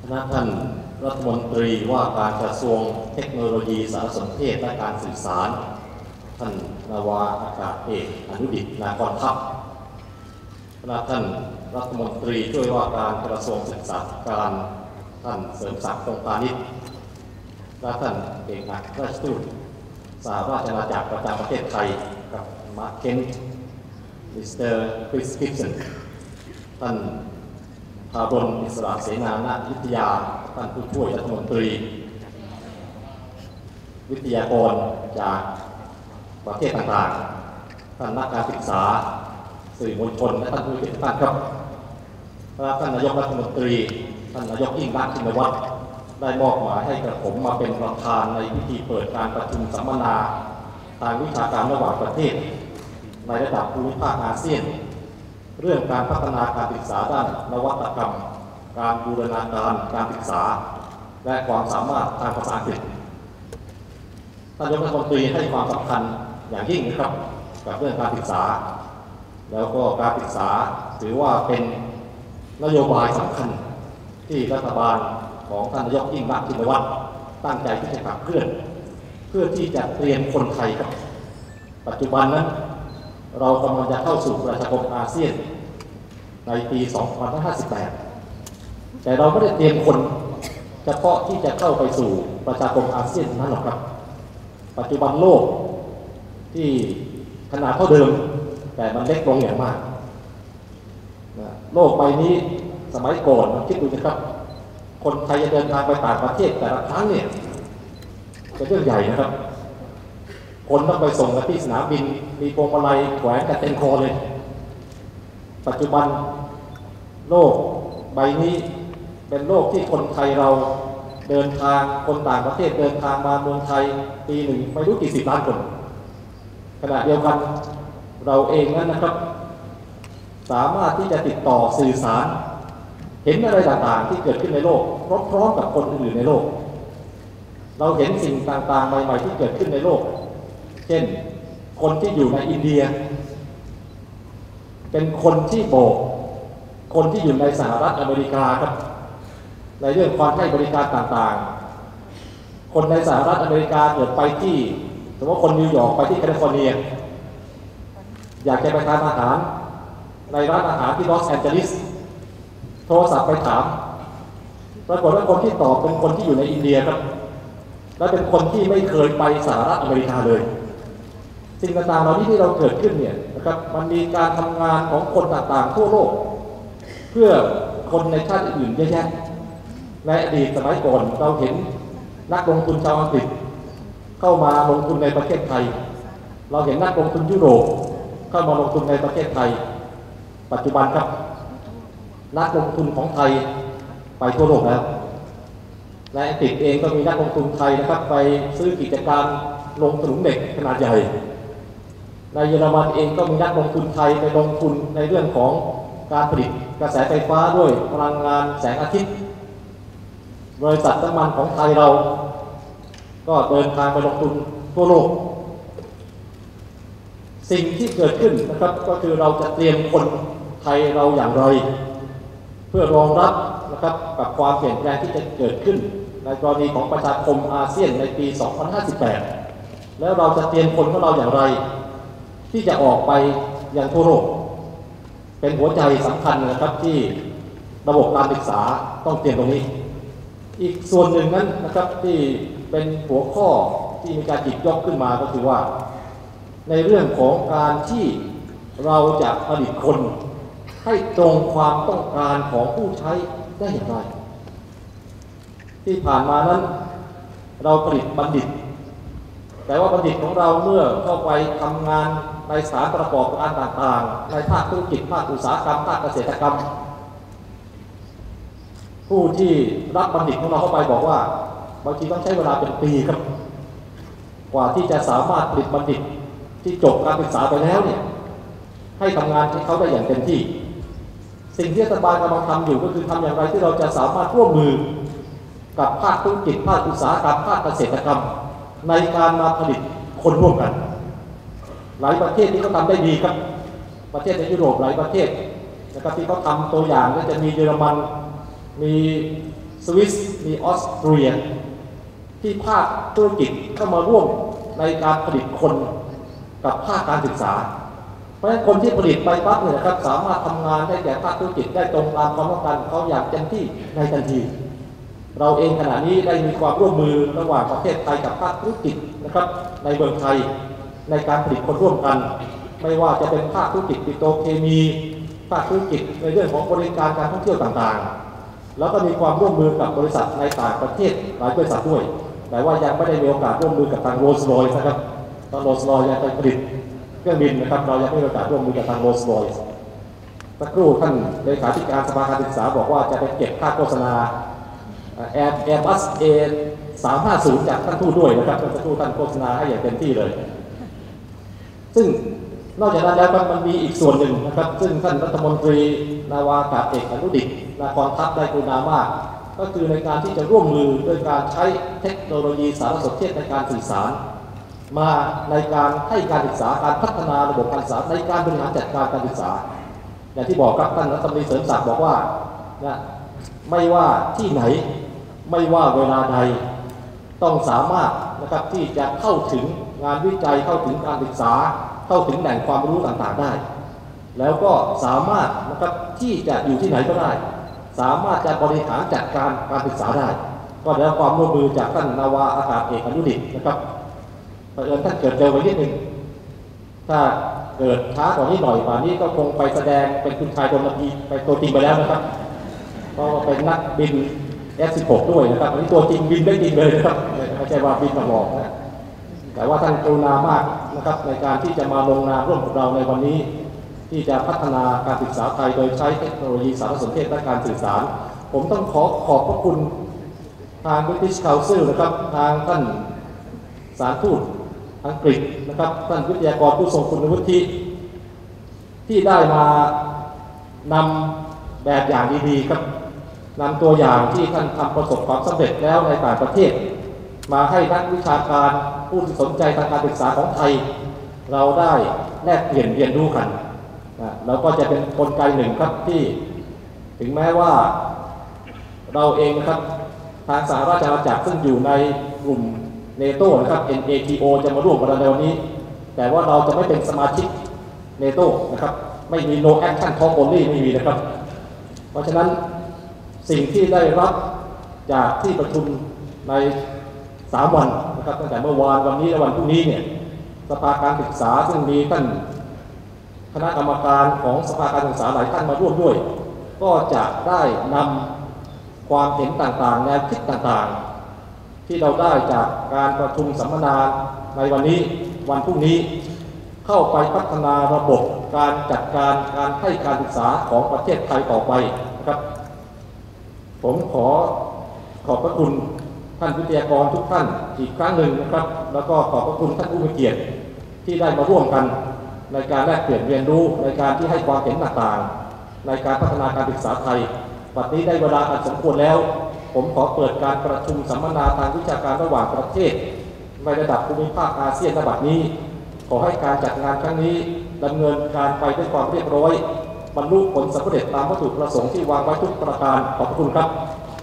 คณะท่านรัฐมนตรีว่าการกระทรวงเทคโนโลยีสารสนเทศและการสื่อสารท่านนาวาอากาศเอกอนุดิษฐ์นากรทัพคณะท่านรัฐมนตรีช่วยว่าการกระทรวงศึกษาธิการท่านเสริมศักดิ์ ตรงพาณิชย์และท่านเอกอัครราชทูตสหราชอาณาจักรประจำประเทศไทยกับมาร์คเคนมิสเตอร์คริสกิฟสันท่านพาบลอิสระเสนานาถวิทยาท่านผู้ช่วยรัฐมนตรีวิทยากรจากประเทศต่างๆท่านนักการศึกษาสื่อมวลชนและท่านผู้มีเกียรติทุกท่านครับท่านนายกรัฐมนตรีท่านนายกยิ่งรักชินวัตรได้มอบหมายให้กระผมมาเป็นประธานในพิธีเปิดการประชุมสัมมนาทางวิชาการระหว่างประเทศในระดับภูมิภาคอาเซียนเรื่องการพัฒนาการศึกษาด้านนวัตกรรมการบูรณาการการศึกษาและความสามารถทางภาษาอังกฤษท่านนายกรัฐมนตรีให้ความสำคัญอย่างยิ่งนะครับกับเรื่องการศึกษาแล้วก็การศึกษาถือว่าเป็นนโยบายสำคัญที่รัฐบาลของท่านนายกยิ่งรักชินวัตรตั้งใจที่จะขับเคลื่อนเพื่อที่จะเตรียมคนไทยครับปัจจุบันนั้นเรากำลังจะเข้าสู่ประชาคมอาเซียนในปี2558แต่เราไม่ได้เตรียมคนเฉพาะที่จะเข้าไปสู่ประชาคมอาเซียนนั้นหรอกครับปัจจุบันโลกที่ขนาดเท่าเดิมแต่มันเล็กลงอย่างมากโลกใบนี้สมัยก่อนคิดดูนะครับคนไทยจะเดินทางไปต่างประเทศแต่ละครั้งเนี่ยเป็นเรื่องใหญ่นะครับคนต้องไปส่งกันที่สนามบินมีพวงมาลัยแขวนกันเต็มคอเลยปัจจุบันโลกใบนี้เป็นโลกที่คนไทยเราเดินทางคนต่างประเทศเดินทางมาเมืองไทยปีหนึ่งไม่รู้กี่สิบล้านคนขณะเดียวกันเราเองนั้นนะครับสามารถที่จะติดต่อสื่อสารเห็นอะไรต่างๆที่เกิดขึ้นในโลกพร้อมๆกับคนอื่นในโลกเราเห็นสิ่งต่างๆใหม่ๆที่เกิดขึ้นในโลกเช่นคนที่อยู่ในอินเดียเป็นคนที่โบกคนที่อยู่ในสหรัฐอเมริกาครับในเรื่องความให้บริการต่างๆคนในสหรัฐอเมริกาเกิดไปที่สมมติว่าคนนิวยอร์กไปที่แคลิฟอร์เนียอยากจะไปทานอาหารในร้านอาหารที่ลอสแอนเจลิสโทรศัพท์ไปถามปรากฏว่าคนที่ตอบเป็นคนที่อยู่ในอินเดียครับและเป็นคนที่ไม่เคยไปสหรัฐอเมริกาเลยสิ่งต่างๆเหล่านี้ที่เราเกิดขึ้นเนี่ยนะครับมันมีการทำงานของคนต่างๆทั่วโลกเพื่อคนในชาติอื่นเยอะแยะในอดีตสมัยก่อนเราเห็นนักลงทุนชาวอังกฤษเข้ามาลงทุนในประเทศไทยเราเห็นนักลงทุนยุโรปเข้ามาลงทุนในประเทศไทยปัจจุบันครับนักลงทุนของไทยไปทั่วโลกแล้วในอังกฤษเองก็มีนักลงทุนไทยนะครับไปซื้อกิจการลงถนนเหล็กขนาดใหญ่ในเยอรมันเองก็มีนักลงทุนไทยไปลงทุนในเรื่องของการผลิตกระแสไฟฟ้าด้วยพลังงานแสงอาทิตย์บริษัทน้ำมันของไทยเราก็เดินทางไปลงทุนทั่วโลกสิ่งที่เกิดขึ้นนะครับก็คือเราจะเตรียมคนไทยเราอย่างไรเพื่อรองรับนะครับกับความเปลี่ยนแปลงที่จะเกิดขึ้นในกรณีของประชาคมอาเซียนในปี2058แล้วเราจะเตรียมคนของเราอย่างไรที่จะออกไปยังทั่วโลกเป็นหัวใจสำคัญนะครับที่ระบบการศึกษาต้องเตรียมตรงนี้อีกส่วนหนึ่งนั้นนะครับที่เป็นหัวข้อที่มีการหยิบยกขึ้นมาก็คือว่าในเรื่องของการที่เราจะผลิตคนให้ตรงความต้องการของผู้ใช้ได้อย่างไรที่ผ่านมานั้นเราผลิตบัณฑิตแต่ว่าบัณฑิตของเราเมื่อเข้าไปทำงานในสถานประกอบการต่างๆในภาคธุรกิจภาคอุตสาหกรรมภาคเกษตรกรรมผู้ที่รับบัณฑิตของเราเข้าไปบอกว่าบางทีต้องใช้เวลาเป็นปีครับกว่าที่จะสามารถผลิตบัณฑิตที่จบการศึกษาไปแล้วเนี่ยให้ทำงานให้เขาได้อย่างเต็มที่สิ่งที่รัฐบาลกำลังทำอยู่ก็คือทำอย่างไรที่เราจะสามารถร่วมมือกับภาคธุรกิจภาคอุตสาหกรรมภาคเกษตรกรรมในการมาผลิตคนร่วมกันหลายประเทศที่เขาทำได้ดีครับประเทศในยุโรปหลายประเทศนะครับที่เขาทำตัวอย่างก็จะมีเยอรมันมีสสวิสมีออสเตรียที่ภาคธุรกิจเข้ามาร่วมในการผลิตคนกับภาคการศึกษาเพราะฉะนั้นคนที่ผลิตไปปั๊บเนี่ยนะครับสามารถทำงานได้แก่ภาคธุรกิจได้ตรงตามความต้องการเขาอย่างเต็มที่ในทันทีเราเองขณะนี้ได้มีความร่วมมือระหว่างประเทศไทยกับภาคธุรกิจนะครับในเมืองไทยในการผลิตคนร่วมกันไม่ว่าจะเป็นภาคธุรกิจปิโตรเคมีภาคธุรกิจในเรื่องของบริการการท่องเที่ยวต่างๆแล้วก็มีความร่วมมือกับบริษัทในต่างประเทศหลายบริษัทด้วยแต่ว่ายังไม่ได้มีโอกาสร่วมมือกับทางโรลส์รอยซ์นะครับทางโรลส์รอยซ์ยังผลิตเครื่องบินนะครับเรายังไม่มีโอกาสร่วมมือกับทางโรลส์รอยซ์สักครู่ท่านเลขาธิการสภาการศึกษาบอกว่าจะไปเก็บค่าโฆษณาAirbus A350จากท่านทูตด้วยนะครับท่านทูตท่านโฆษณาให้อย่างเต็มที่เลยซึ่งนอกจากนั้นแล้วมันมีอีกส่วนหนึ่งนะครับซึ่งท่านรัฐมนตรีนาวากาศเอกอนุดิษฐ์นครทัพได้กรุณามากก็คือในการที่จะร่วมมือด้วยการใช้เทคโนโลยีสารสนเทศในการสื่อสารมาในการให้การศึกษาการพัฒนาระบบการศึกษาในการบริหารจัดการการศึกษาอย่างที่บอกครับท่านรัฐมนตรีเสริมศักดิ์บอกว่าไม่ว่าที่ไหนไม่ว่าเวลาใดต้องสามารถนะครับที่จะเข้าถึงงานวิจัยเข้าถึงการศึกษาเข้าถึงแหล่งความรู้ต่างๆได้แล้วก็สามารถนะครับที่จะอยู่ที่ไหนก็ได้สามารถจะบริหารจัดการการศึกษาได้ก็ได้รับความร่วมมือจากท่านนาวาอากาศเอกอนุดิษฐ์นะครับเผอิญท่านเกิดเร็วไปนิดนึงถ้าเกิดช้ากว่านี้หน่อยป่านนี้ก็คงไปแสดงเป็นคุณชายดลพีไปตัวจริงไปแล้วนะครับเพราะว่าเป็นนักบิน F16 ด้วยนะครับอันนี้ตัวจริงบินได้จริงเลยนะครับไม่ใช่ว่าบินมาหลอกนะแต่ว่าท่านกรุณามากนะครับในการที่จะมาลงนามร่วมกับเราในวันนี้ที่จะพัฒนาการศึกษาไทยโดยใช้เทคโนโลยีสารสนเทศและการสื่อสารผมต้องขอบพระคุณทาง British Council นะครับทางท่านสารทูตอังกฤษนะครับท่านวิทยากรผู้ทรงคุณวุฒิที่ได้มานำแบบอย่างดีๆครับนำตัวอย่างที่ท่านทำประสบความสำเร็จแล้วในต่างประเทศมาให้นักวิชาการผู้ที่สนใจทางการศึกษาของไทยเราได้แลกเปลี่ยนเรียนรู้กันแล้วก็จะเป็นกลไกหนึ่งครับที่ถึงแม้ว่าเราเองนะครับทางสหราชอาณาจักรซึ่งอยู่ในกลุ่มเนโตนะครับ NATO จะมาร่วมกับเราในวันนี้แต่ว่าเราจะไม่เป็นสมาชิกเนโตนะครับไม่มี no action talk only ไม่มีนะครับเพราะฉะนั้นสิ่งที่ได้รับจากที่ประชุมใน3 วันนะครับตั้งแต่เมื่อวานวันนี้และวันพรุ่งนี้เนี่ยสภาการศึกษาซึ่งมีท่านคณะกรรมการของสภาการศึกษาหลายท่านมาร่วมด้วยก็จะได้นำความเห็นต่างๆแนวคิดต่างๆที่เราได้จากการประชุมสัมมนาในวันนี้วันพรุ่งนี้เข้าไปพัฒนาระบบการจัดการการให้การศึกษาของประเทศไทยต่อไปนะครับผมขอบพระคุณท่านวิทยากรทุกท่านอีกครั้งหนึ่งนะครับแล้วก็ขอบพระคุณท่านผู้มีเกียรติที่ได้มาร่วมกันในการแลกเปลี่ยนเรียนรู้ในการที่ให้ความเห็นต่างๆในการพัฒนาการศึกษาไทยบัดนี้ได้เวลาอันสมควรแล้วผมขอเปิดการประชุมสัมมนาทางวิชาการระหว่างประเทศในระดับภูมิภาคอาเซียนณบัดนี้ขอให้การจัดงานครั้งนี้ดำเนินการไปด้วยความเรียบร้อยบรรลุผลสำเร็จตามวัตถุประสงค์ที่วางไว้ทุกประการขอบคุณครับ